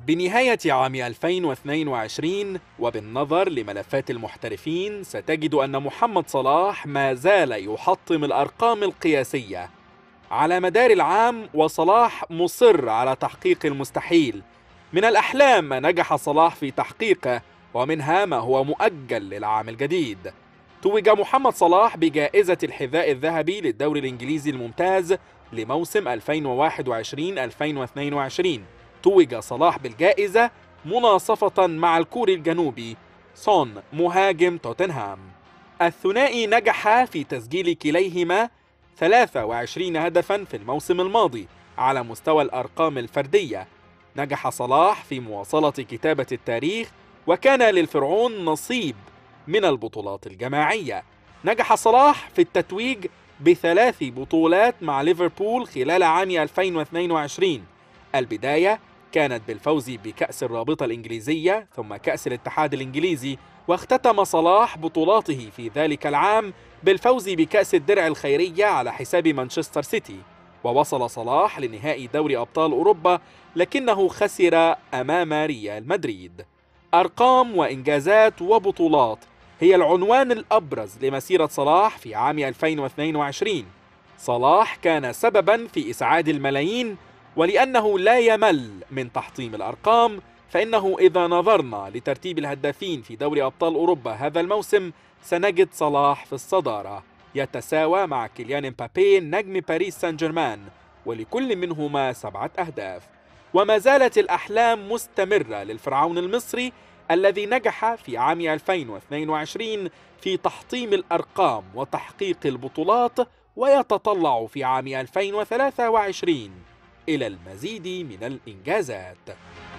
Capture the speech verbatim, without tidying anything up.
بنهاية عام ألفين واثنين وعشرين وبالنظر لملفات المحترفين ستجد أن محمد صلاح ما زال يحطم الأرقام القياسية على مدار العام، وصلاح مصر على تحقيق المستحيل. من الأحلام ما نجح صلاح في تحقيقه، ومنها ما هو مؤجل للعام الجديد. توج محمد صلاح بجائزة الحذاء الذهبي للدوري الإنجليزي الممتاز لموسم ألفين وواحد وعشرين ألفين واثنين وعشرين. توج صلاح بالجائزة مناصفة مع الكوري الجنوبي سون مهاجم توتنهام. الثنائي نجح في تسجيل كليهما ثلاثة وعشرين هدفا في الموسم الماضي على مستوى الأرقام الفردية. نجح صلاح في مواصلة كتابة التاريخ، وكان للفرعون نصيب من البطولات الجماعية. نجح صلاح في التتويج بثلاث بطولات مع ليفربول خلال عام ألفين واثنين وعشرين. البداية كانت بالفوز بكأس الرابطة الإنجليزية ثم كأس الاتحاد الإنجليزي، واختتم صلاح بطولاته في ذلك العام بالفوز بكأس الدرع الخيرية على حساب مانشستر سيتي. ووصل صلاح لنهائي دوري أبطال أوروبا لكنه خسر أمام ريال مدريد. أرقام وإنجازات وبطولات هي العنوان الأبرز لمسيرة صلاح في عام ألفين واثنين وعشرين. صلاح كان سببا في إسعاد الملايين، ولأنه لا يمل من تحطيم الأرقام، فإنه إذا نظرنا لترتيب الهدافين في دوري أبطال أوروبا هذا الموسم سنجد صلاح في الصدارة، يتساوى مع كيليان امبابي نجم باريس سان جيرمان، ولكل منهما سبعة أهداف. وما زالت الأحلام مستمرة للفرعون المصري الذي نجح في عام ألفين واثنين وعشرين في تحطيم الأرقام وتحقيق البطولات، ويتطلع في عام ألفين وثلاثة وعشرين إلى المزيد من الإنجازات.